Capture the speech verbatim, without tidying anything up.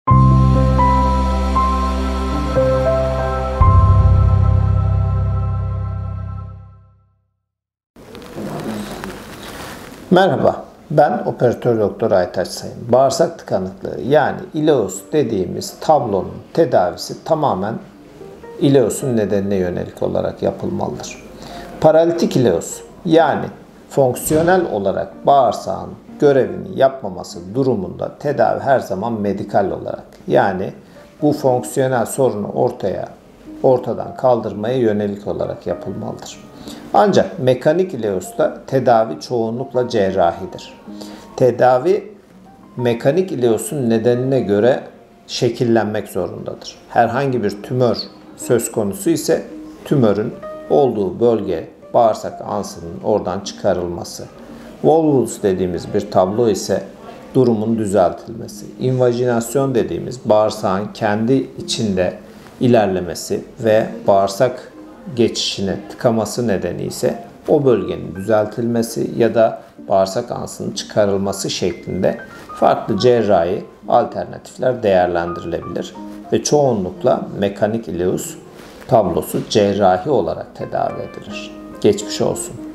Merhaba, ben operatör doktor Aytaç Sayın. Bağırsak tıkanıklığı yani ileus dediğimiz tablonun tedavisi tamamen ileusun nedenine yönelik olarak yapılmalıdır. Paralitik ileus yani fonksiyonel olarak bağırsağın görevini yapmaması durumunda tedavi her zaman medikal olarak yani bu fonksiyonel sorunu ortaya ortadan kaldırmaya yönelik olarak yapılmalıdır. Ancak mekanik ileusta tedavi çoğunlukla cerrahidir. Tedavi mekanik ileusun nedenine göre şekillenmek zorundadır. Herhangi bir tümör söz konusu ise tümörün olduğu bölge bağırsak ansının oradan çıkarılması. Volvulus dediğimiz bir tablo ise durumun düzeltilmesi. İnvajinasyon dediğimiz bağırsağın kendi içinde ilerlemesi ve bağırsak geçişine tıkaması nedeni ise o bölgenin düzeltilmesi ya da bağırsak ansının çıkarılması şeklinde farklı cerrahi alternatifler değerlendirilebilir ve çoğunlukla mekanik ileus tablosu cerrahi olarak tedavi edilir. Geçmiş olsun.